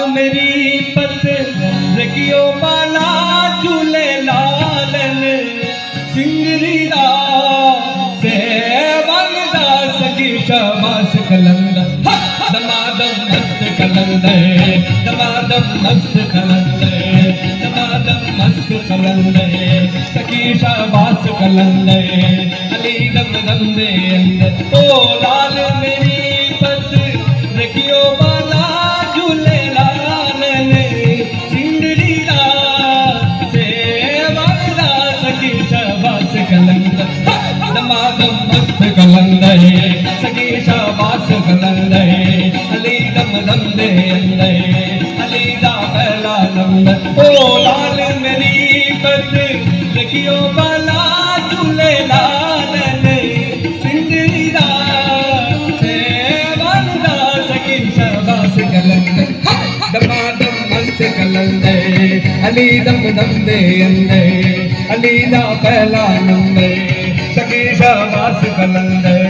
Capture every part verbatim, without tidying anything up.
मेरी पत रखियो बाला झूले लालन सिंगरी दा से वंदा सखी शाबाश कलंदर दमादम मस्त कलंदर दमादम मस्त कलंदर दमादम मस्त कलंदर सखी शाबाश कलंदर अली दम दम दे अंदर ओ लाल मेरी पत रखियो बाला झूले लालन सिंगरी दा से वंदा सखी शाबाश कलंदर दमादम मस्त कलंदर सखी शाबाश कलंदर अली दम दम दे अंदर अली दा पहला नंबर ओ लाल मेरी पत रखियो बाला झूले लालन सिंगरी दा से वंदा सखी शाबाश कलंदर दमादम मस्त कलंदर अली दम दम दे अंदर अली दा पहला नंबर सखी शाबाश कलंदर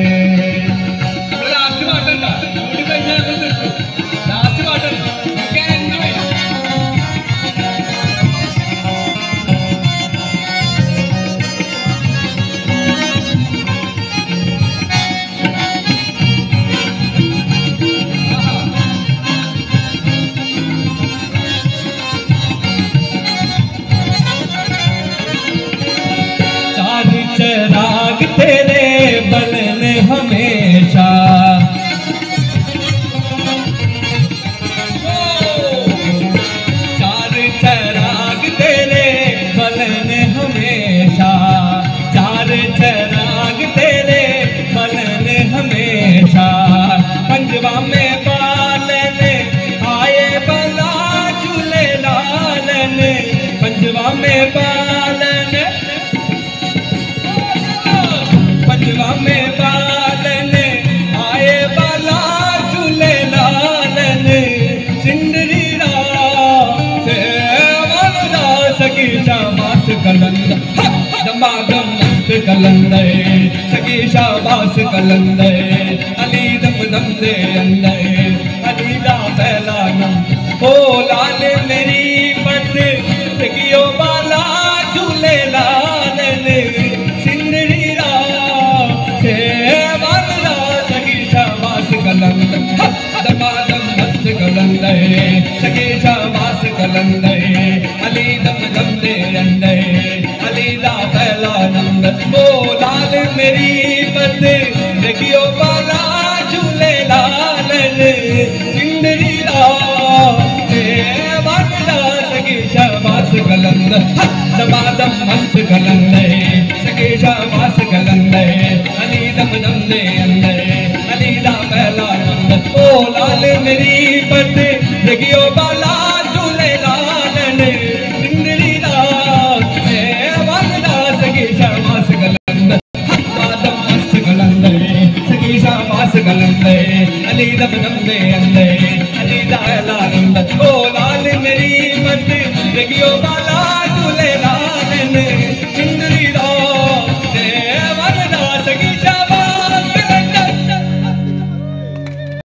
चराग तेरे बनने हमेशा चार चराग तेरे बनने हमेशा चार चराग तेरे बनने हमेशा पंजवा में बालन आए बला झूले लालन पंजवा में बालन पंजवा में बालन आए बाला झूले लालन सिंदरी दा से वंदा सखी शाबाश कलंदर दमादम मस्त कलंदर सखी शाबाश कलंदर अली दम दम दे अंदर अली दा पहला नम ओ लाल मेरी पत रखियो बाला झूले लालन सिंदरी कलंदर दमादम मस्त कलंदर सखी शाबाश कलंदर अली दम दम दे अंदर अली दा पहला नंबर ओ लाल मेरी पत रखियो बाला झूले लालन सिंदरी दा से वंदा सखी शाबाश कलंदर दमादम मस्त कलंदर सखी शाबाश कलंदर अली दम दम दे